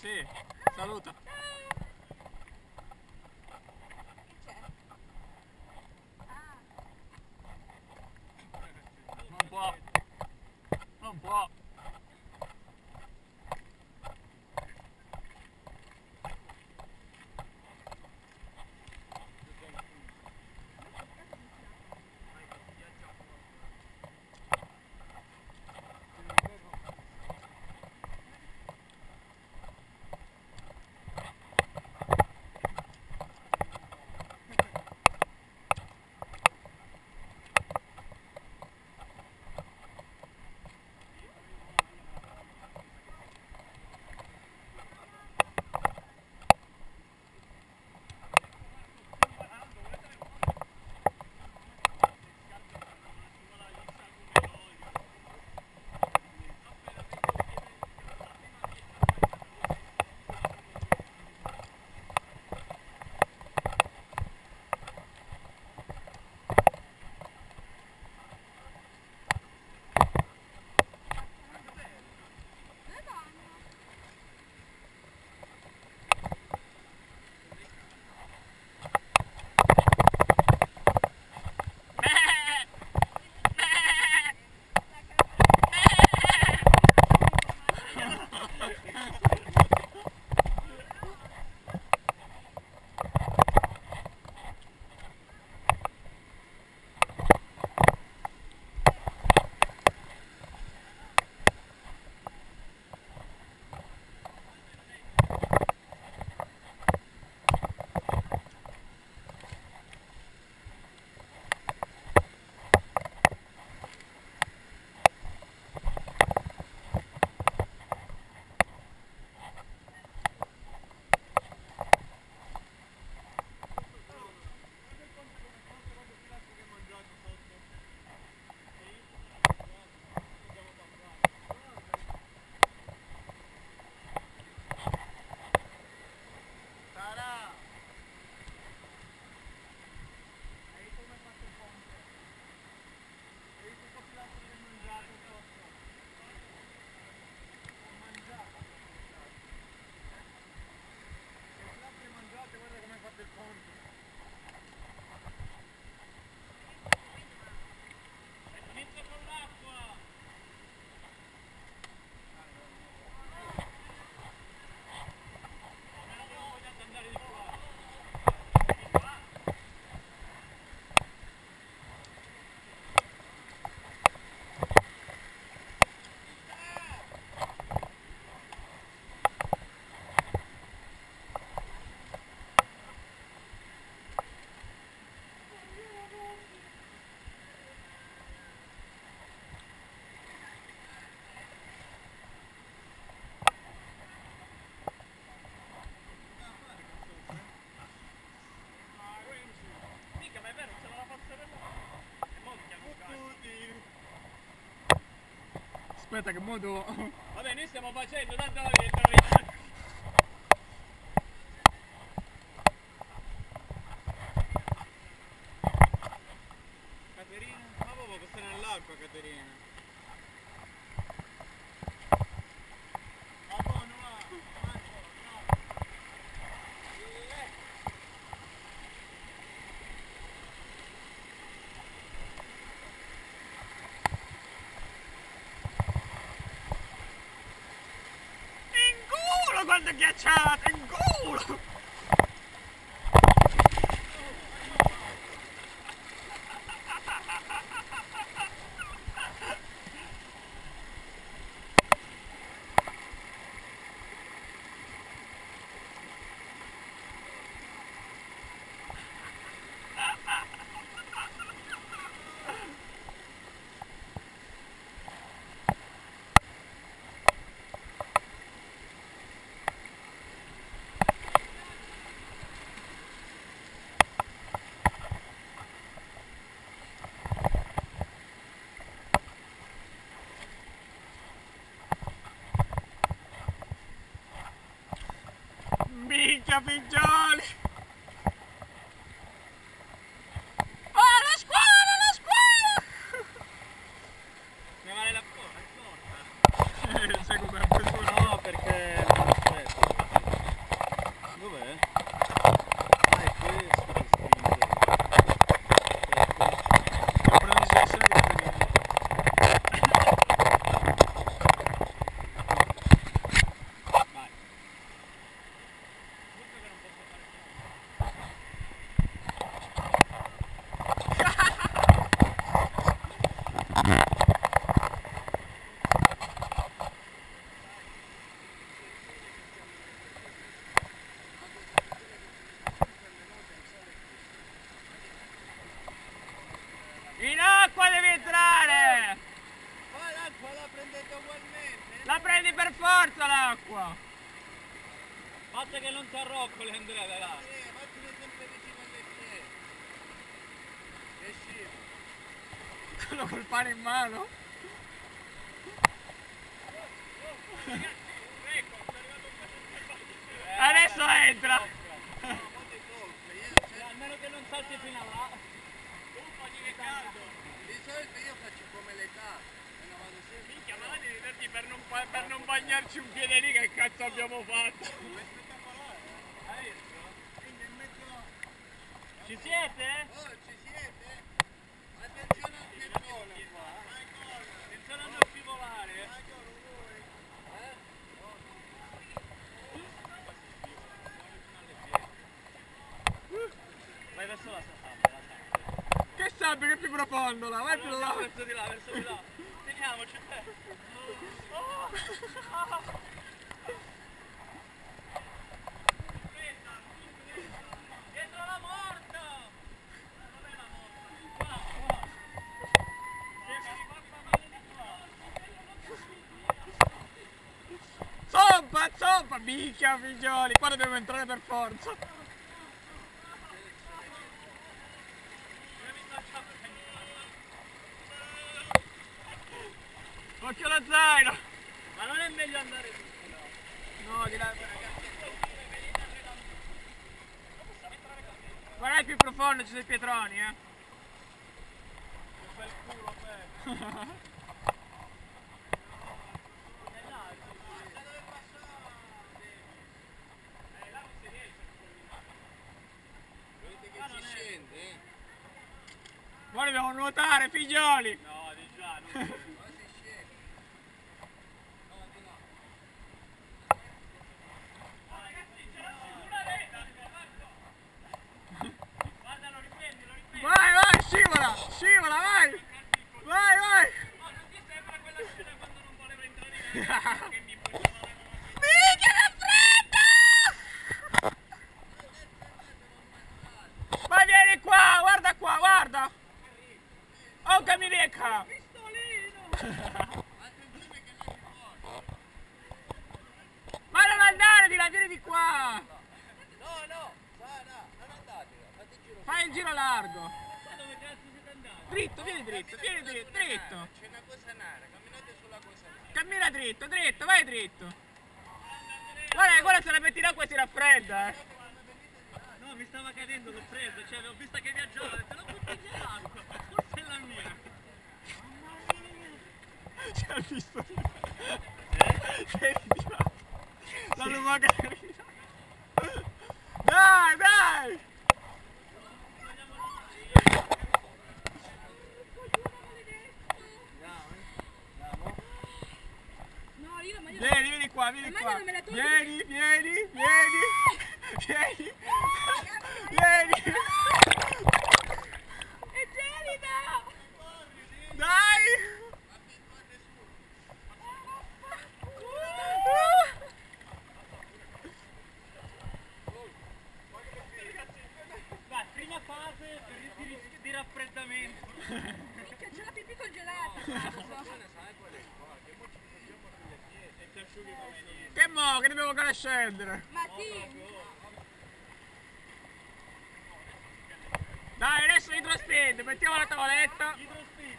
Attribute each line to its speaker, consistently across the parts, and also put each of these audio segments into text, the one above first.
Speaker 1: sì, saluta. Non può. Non può. Aspetta che mo devo...
Speaker 2: Vabbè, noi stiamo facendo, tanto la vita. Caterina? Ma proprio che sta nell'acqua, Caterina. Ma buono, va.
Speaker 1: Quanto è ghiacciata, in culo! Minchia pigioni! Oh, la scuola!
Speaker 2: Mi vale la porta.
Speaker 1: Sai com'è?
Speaker 2: No, perché non aspetta.
Speaker 1: forza l'acqua!
Speaker 2: Basta che non ti arroccoli Andrea da là.
Speaker 3: Vattene sempre vicino alle piedi. Che scemo.
Speaker 1: Quello col pane in mano. Adesso entra!
Speaker 2: Almeno che non salti fino a là. Uffati che caldo.
Speaker 3: Di solito io faccio come le case. Me ne vado sempre.
Speaker 1: Minchia, ma devi dirti per non bagnarci un piede lì, che cazzo abbiamo fatto?
Speaker 3: È spettacolare.
Speaker 2: Hai visto?
Speaker 3: Quindi in mezzo.
Speaker 2: Ci siete?
Speaker 3: Oh, ci siete? Attenzione al piedone qua.
Speaker 2: Attenzione a non scivolare. Vai verso la sabbia,
Speaker 1: Che sabbia che è più profondo là, vai più là!
Speaker 2: verso di là, verso di là. Teniamoci te. Dietro la morta! Dov'è la morta? Qua, qua.
Speaker 1: Zompa, zompa! Minchia, figlioli, qua dobbiamo entrare per forza! Occhio alla zaino!
Speaker 2: Ma non è meglio andare su?
Speaker 1: No, di là. Guarda, è più profondo, ci sono i pietroni, eh!
Speaker 2: Che bel culo, te.
Speaker 3: Vedete che si scende, eh?
Speaker 1: Ora dobbiamo nuotare, figlioli!
Speaker 2: No, di già, non
Speaker 3: Qua si scende. No, di là.
Speaker 2: Guarda, lo riprendi, lo riprendi.
Speaker 1: Vai, vai, scivola! Scivola, vai! Vai, vai!
Speaker 2: Oh, non ti sembra quella scena quando non voleva entrare in acqua che mi pugnava la
Speaker 1: Minchia, che freddo! Ma vieni qua, guarda qua, guarda! Oh, che mi becca!
Speaker 2: pistolino!
Speaker 3: Attenzione che non si può.
Speaker 1: Ma non andare di là, vieni di qua!
Speaker 3: No, no, Sara, non andate. Fate il giro.
Speaker 1: Fai il giro largo!
Speaker 2: Ma dove cazzo siete andati?
Speaker 1: Dritto, vieni dritto, vieni dritto, dritto!
Speaker 3: C'è una cosa nera, camminate sulla cosa nera.
Speaker 1: Cammina dritto, dritto, vai dritto! Guarda, che quella se la metti in acqua e si raffredda, eh!
Speaker 2: No, mi stava cadendo, l'ho preso, cioè l'ho vista che viaggiava, ho detto la butti giù l'acqua, forse è la mia.
Speaker 1: Ci ha visto? Sei ritirato! La lumaca è ritirato! Dai, dai!
Speaker 4: No, io ma io
Speaker 1: Vieni qua, vieni
Speaker 4: Ma
Speaker 1: qua!
Speaker 4: non me la togli.
Speaker 1: Vieni, vieni, vieni! Vieni! Vieni!
Speaker 4: è gelida!
Speaker 1: Dai!
Speaker 2: Dai, prima fase di raffreddamento.
Speaker 4: Minchia, c'è la pipì congelata!
Speaker 2: E ti asciughi come niente.
Speaker 1: Che mo, che dobbiamo ancora scendere?
Speaker 4: Ma sì!
Speaker 1: Dai, adesso idrospin, mettiamo la tavoletta.
Speaker 2: Idrospin.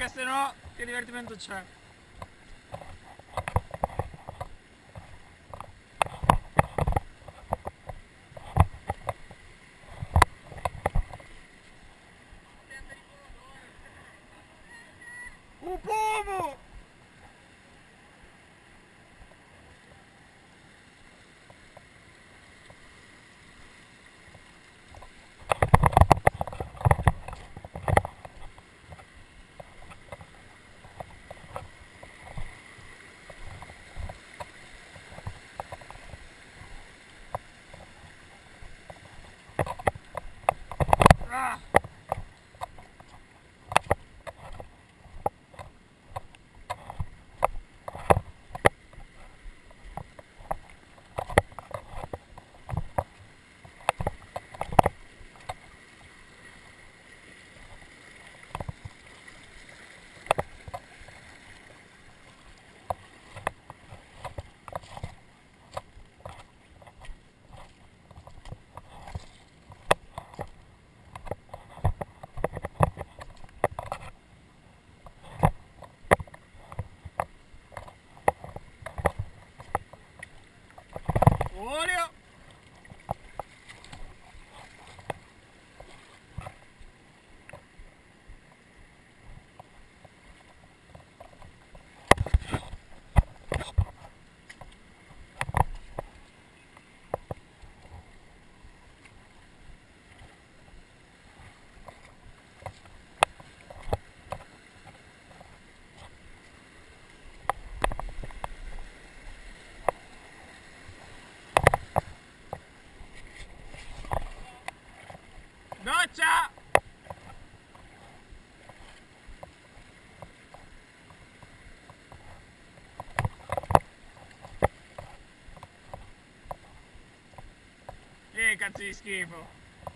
Speaker 1: perché sennò che divertimento c'è? Un pomo! Ah! Olio! Doccia! Cazzo di schifo!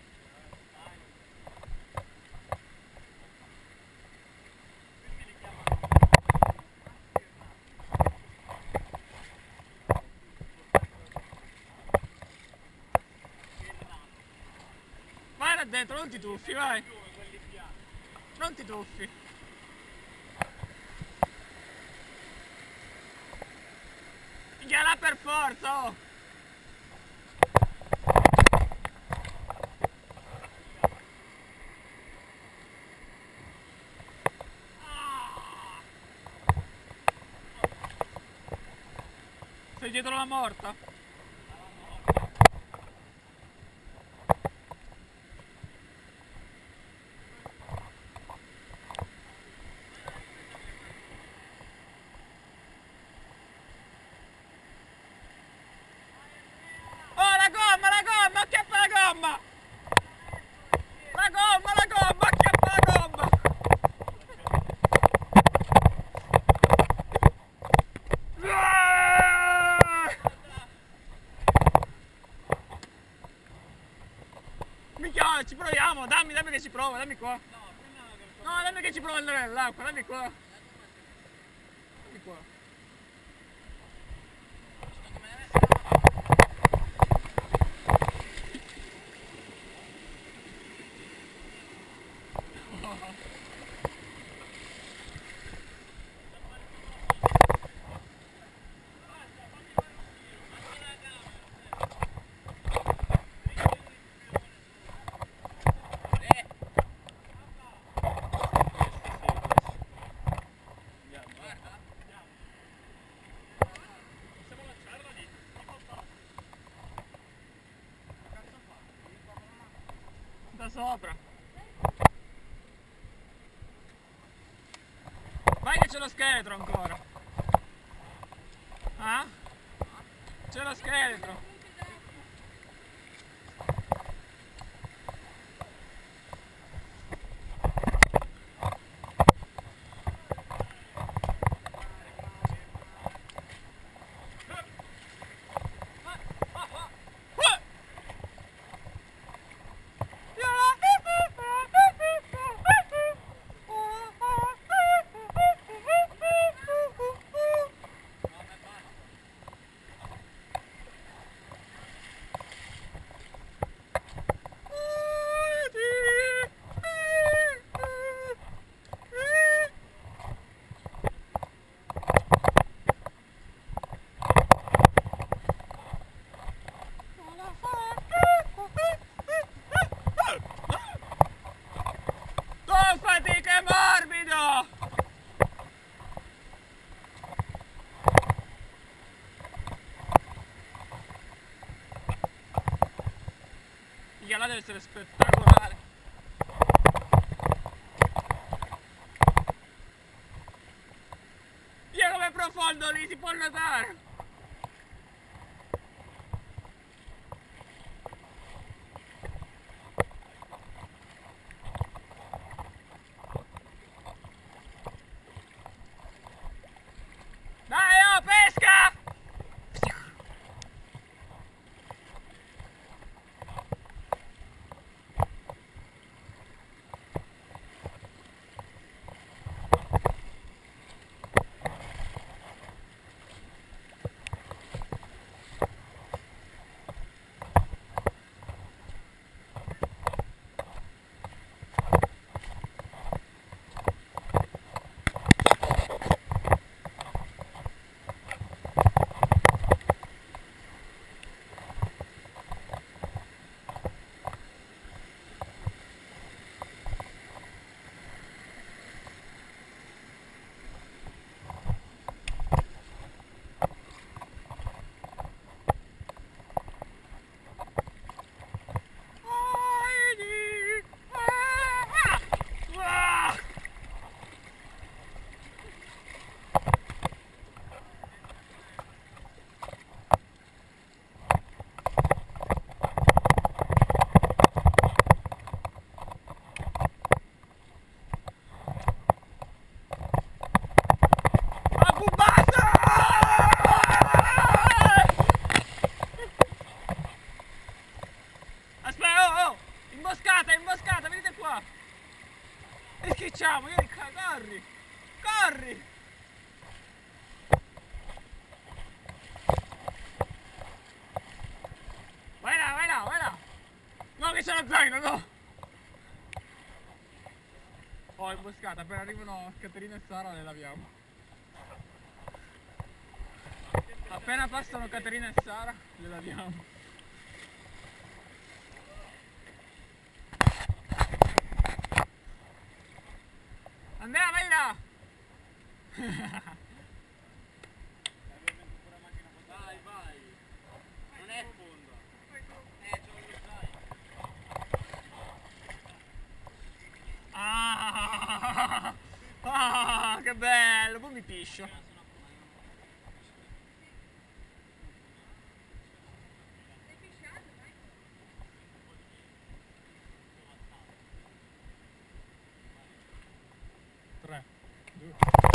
Speaker 1: Vai là dentro, non ti tuffi, vai! Non ti tuffi! Minchia là per forza, oh! Sei dietro la morta? Oh, la gomma, acchiappa la gomma! La gomma, acchiappa la gomma! Minchia, ci proviamo, dammi che ci provo, dammi qua. No, dammi che ci provo ad andare nell'acqua, dammi qua. Dammi qua. Da sopra. Vai che c'è lo scheletro ancora. Ah? C'è lo scheletro. essere spettacolare. Io come profondo lì si può nuotare. Dai, oh, pesca! Imboscata, venite qua! E schicciamo, corri! Corri! Vai là, vai là, vai là! No, che c'è lo zaino, no! Oh, imboscata, appena arrivano Caterina e Sara le laviamo. Appena passano Caterina e Sara le laviamo. Andrea, vai là!
Speaker 2: Vai, vai! Non è fondo! C'ho lo zaino!
Speaker 1: Ah, che bello! Poi mi piscio.
Speaker 4: Stai pisciando, vai.
Speaker 1: 3, 2.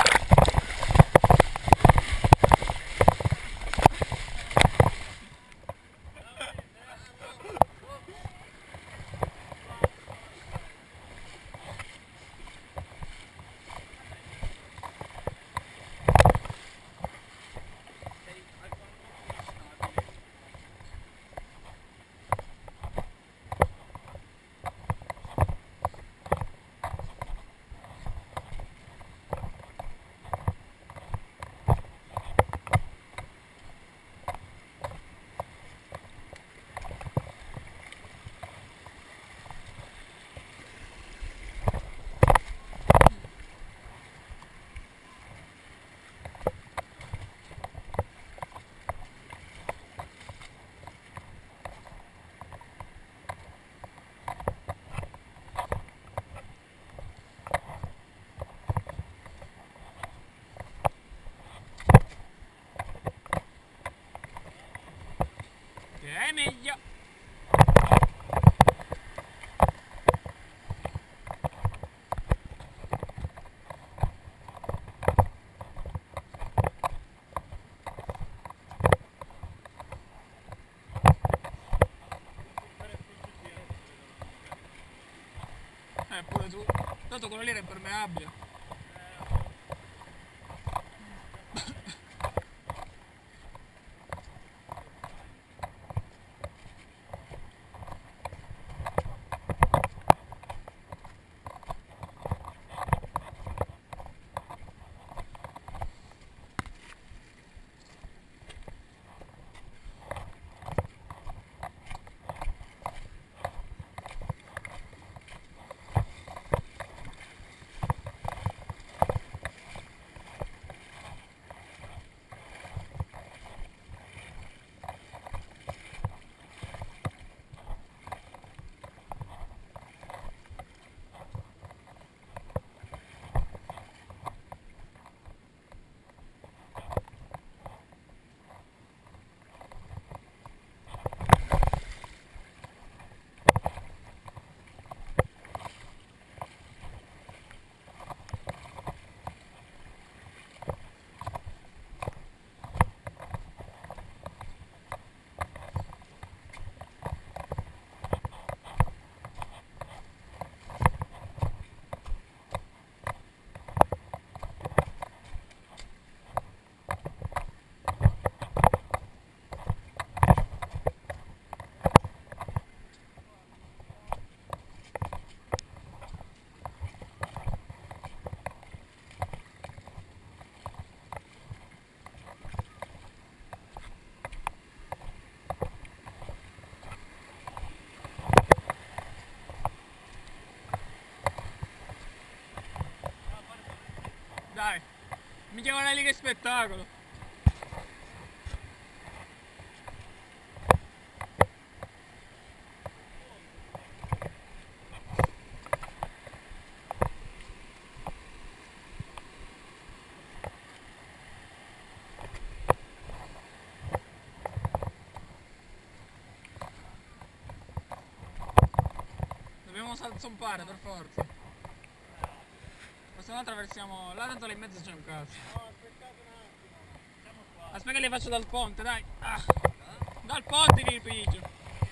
Speaker 1: Che è meglio. Pure tu. Tanto quello lì era impermeabile. Dai. Mica guarda lì che spettacolo. Dobbiamo zompare per forza. Ma se no attraversiamo. Là tanto là in mezzo c'è un cazzo. Aspetta che le faccio dal ponte, dai. Ah. Dal ponte vi pigio.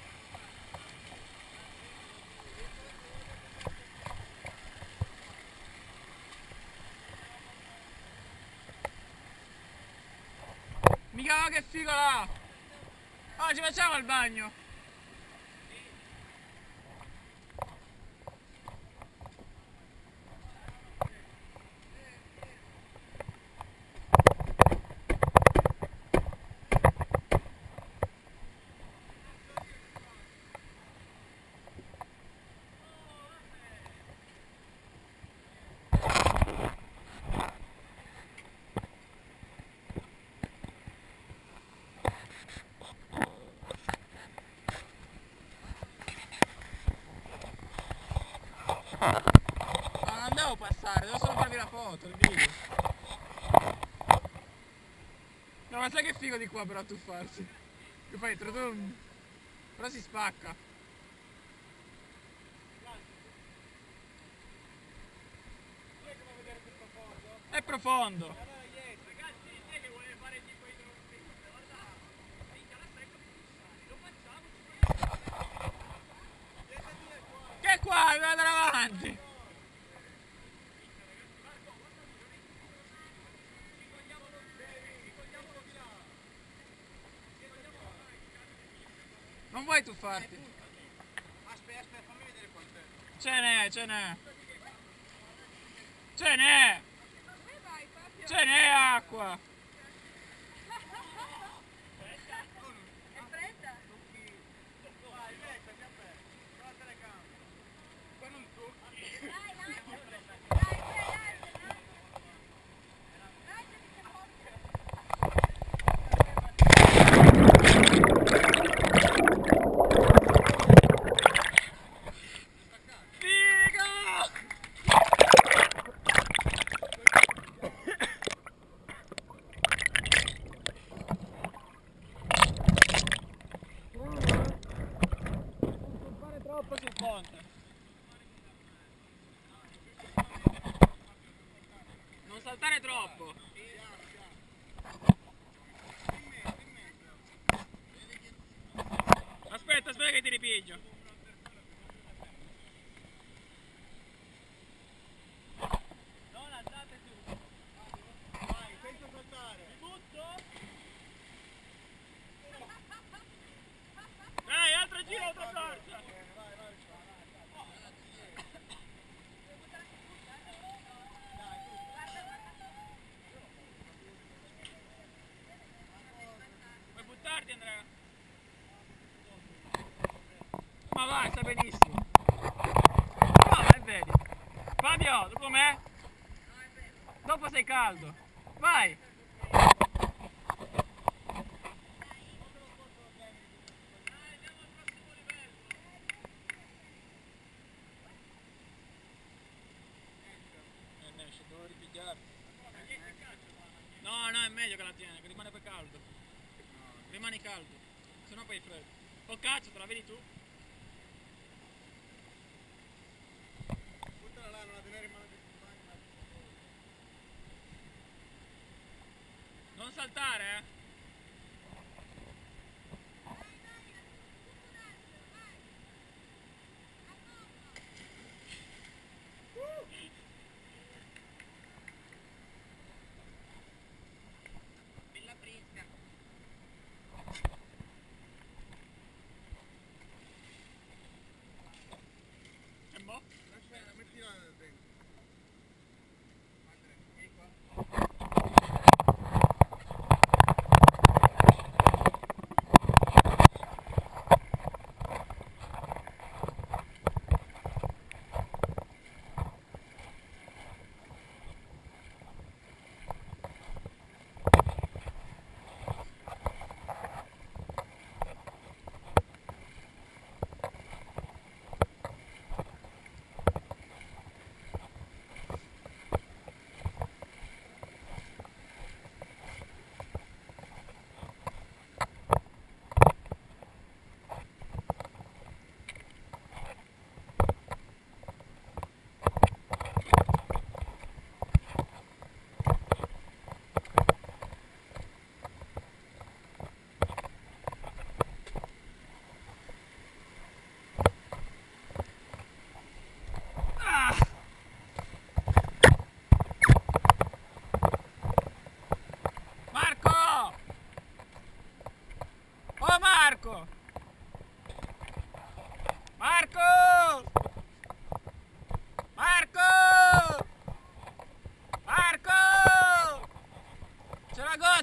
Speaker 1: Mica che figo là! Oh, ci facciamo il bagno! Ma non devo passare, devo solo farvi la foto, il video. No, ma sai che figo di qua però a tuffarsi? Che fai trodum. Però si spacca. È profondo.
Speaker 2: Ragazzi, chi è che vuole fare tipo i tronchi? Guarda, minchia, la secco lo facciamo.
Speaker 1: Che è qua, devo andare avanti. Non vuoi tuffarti?
Speaker 3: Aspetta, fammi vedere quant'è.
Speaker 1: Ce n'è, ce n'è. Ce n'è.
Speaker 4: Dove vai, Fabio?
Speaker 1: Ce n'è acqua.
Speaker 4: È fredda?
Speaker 3: Vai, mettiti a me. Con la telecamera. Qua non tocchi.
Speaker 4: Dai, dai, dai, dai, dai. Dai, che ti porto.
Speaker 1: Figo! Non fare troppo sul ponte. Non saltare troppo. Aspetta, aspetta che ti ripiglio.
Speaker 2: Non andate giù.
Speaker 3: Vai, senza saltare.
Speaker 2: Mi butto?
Speaker 1: Dai, altro giro, altra torcia. Vuoi buttarti, Andrea? Ma vai, sta benissimo. No, vai, vedi. Fabio, dopo me? Dopo sei caldo. Vai. Devo ripigliare. No, no, è meglio che la tiene, che rimane poi caldo. Rimani caldo, se no poi è freddo. Oh cazzo, te la vedi tu?
Speaker 3: Buttala là, non la tenere in mano di
Speaker 1: Non saltare, eh?
Speaker 4: Bella fresca.
Speaker 1: E mo?
Speaker 3: Aspetta, mettila dentro. Andrea, vieni qua.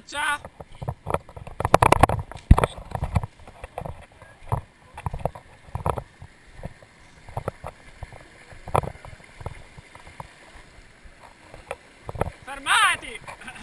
Speaker 1: faccia. Fermati!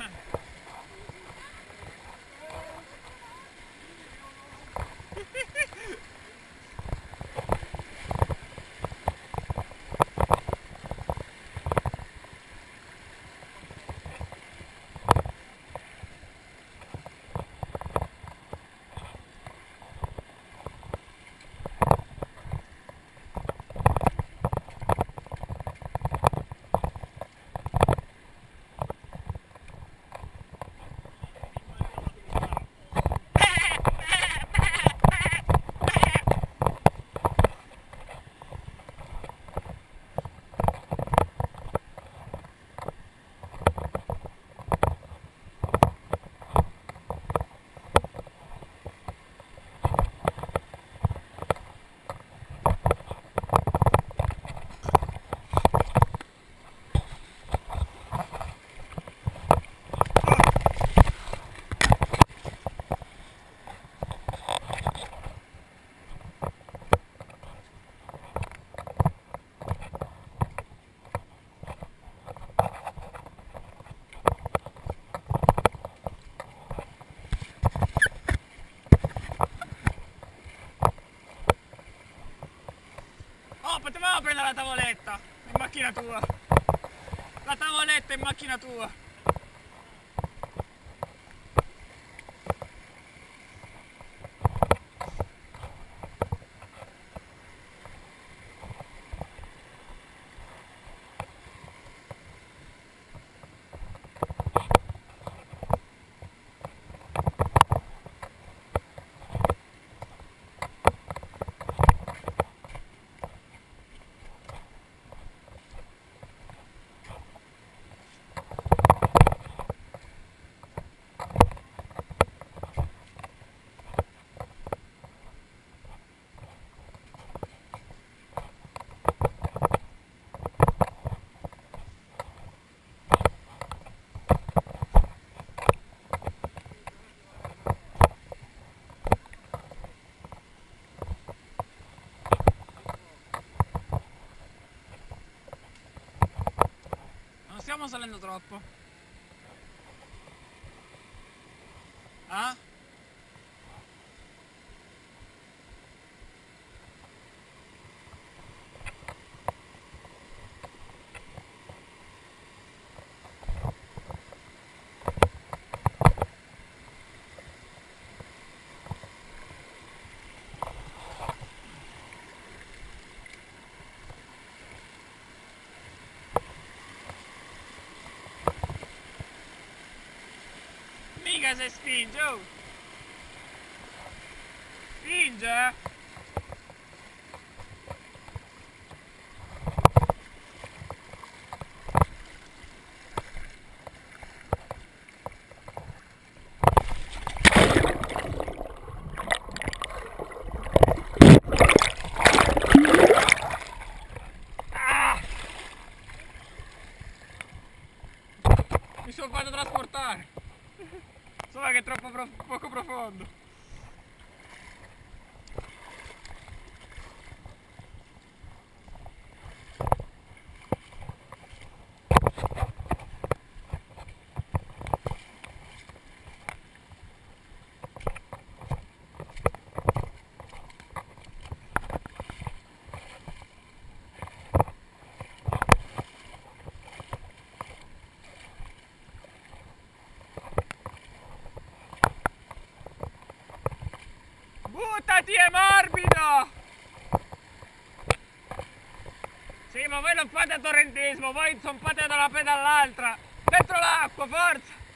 Speaker 1: Oh, potevamo prendere la tavoletta in macchina tua. La tavoletta in macchina tua. Non stiamo salendo troppo. Ah? Mica se spinge, oh! Spinge! Ah! Mi sono fatto trasportare! Solo che è troppo poco profondo. Buttati, è morbido! Sì, ma voi non fate torrentismo, voi zompate da una pedal'altra! Dentro l'acqua, forza!